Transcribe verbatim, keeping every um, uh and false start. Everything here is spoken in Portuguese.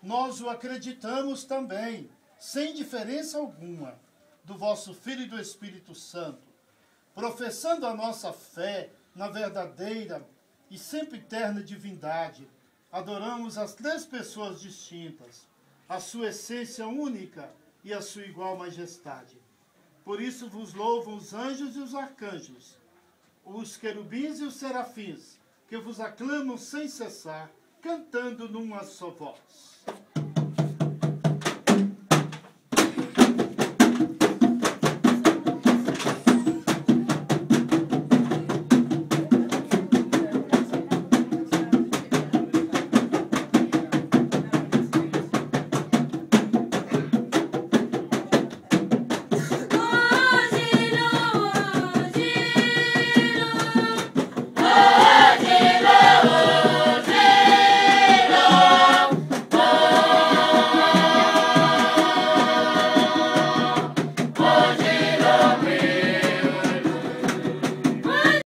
nós o acreditamos também, sem diferença alguma, do vosso Filho e do Espírito Santo, professando a nossa fé na verdadeira e sempre eterna divindade, adoramos as três pessoas distintas, a sua essência única e a sua igual majestade. Por isso vos louvam os anjos e os arcanjos, os querubins e os serafins, que vos aclamam sem cessar, cantando numa só voz.